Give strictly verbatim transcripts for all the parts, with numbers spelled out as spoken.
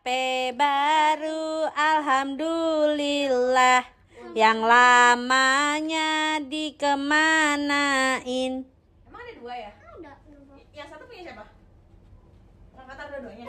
baru, alhamdulillah. Yang lamanya dikemanain? Emang ada dua ya? Ada. Yang satu punya siapa? Angkatan dua-duanya.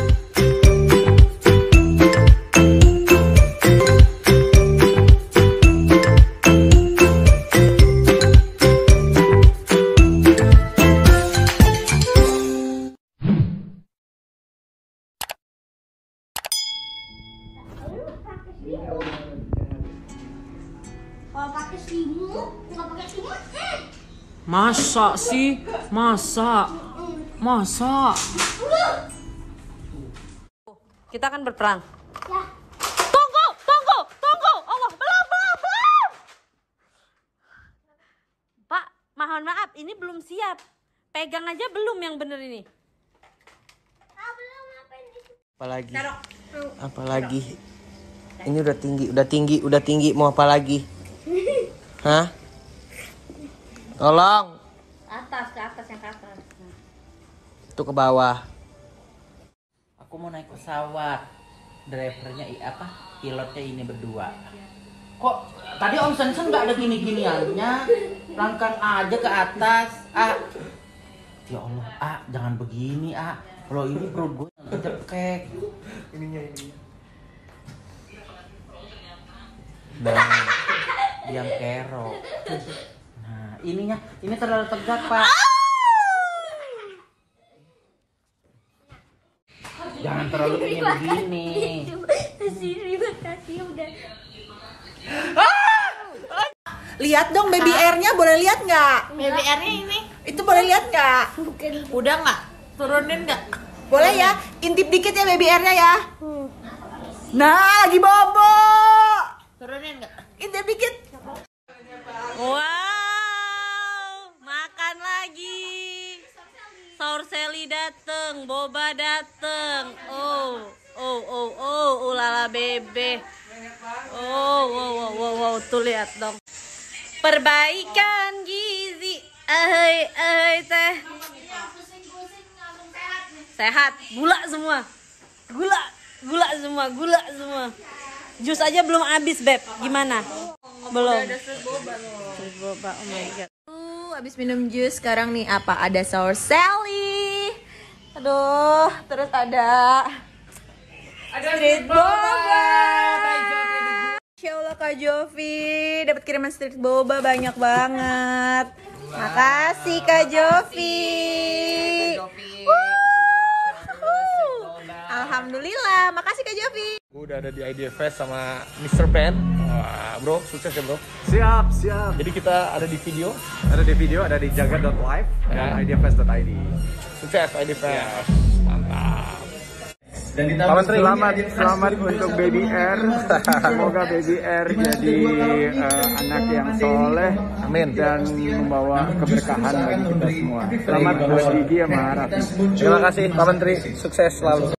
Kalau pakai selimut, nggak pakai selimut. Masa sih? Masa? Masa? Kita akan berperang. Ya. Tunggu, tunggu, tunggu. Allah, belum, belum, belum. Pak, mohon maaf, ini belum siap. Pegang aja belum yang bener ini. Ah, belum ngapain itu? Apalagi? Taruh. Apalagi? Ini udah tinggi, udah tinggi, udah tinggi. Mau apa lagi? Hah? Tolong. Atas, ke atas, yang ke atas. Itu ke bawah. Aku mau naik pesawat. Drivernya i apa? Pilotnya ini berdua. Kok tadi Om Sensen nggak ada gini-giniannya? Langkah aja ke atas. Ah. Ya Allah, ah jangan begini, ah. Kalau ini perut gue kecekek. Ininya ini. Nah, diam kero. Nah, ininya, ini terlalu tegak, Pak. Jangan terlalu ini begini. Terima kasih udah. Lihat dong baby airnya, boleh lihat nggak? Baby airnya ini. Itu boleh lihat nggak? Bukan. Udah nggak? Turunin nggak? Boleh ya? Intip dikit ya baby airnya ya. Nah, lagi bobo. Turunin nggak? Intip dikit. Wow, makan lagi. Saur Sally dateng, boba dateng. Oh, oh, oh, oh, ulala bebe. Oh, wow, wow, wow, wow, tuh lihat dong. Perbaikan gizi, ahai, ahai teh. Sehat, gula semua, gula, gula semua, gula semua. Jus aja belum habis, Beb. Gimana? Belum. Ada stress boba loh. Stress boba, oh my god. Uh, abis minum jus sekarang nih apa? Ada Saur Sally. Aduh, terus ada ada street boba. Insya Allah Kak Jovi dapat kiriman street boba banyak banget. Makasih Kak Jovi. Alhamdulillah, makasih Kak Jovi. Gue udah ada di Idea Fest sama mister Ben. Wah, bro, sukses ya bro. Siap, siap. Jadi kita ada di video, Ada di video, ada di jaga dot live Ya. dan ideafest dot i d. sukses Idea Fest. Mantap. Dan Pak Menteri, selamat, selamat untuk Baby Air. Semoga Baby Air jadi uh, anak yang soleh, Amin. dan membawa keberkahan bagi kita semua. Selamat buat Gigi sama Raffi. Terima kasih Pak Menteri, sukses selalu.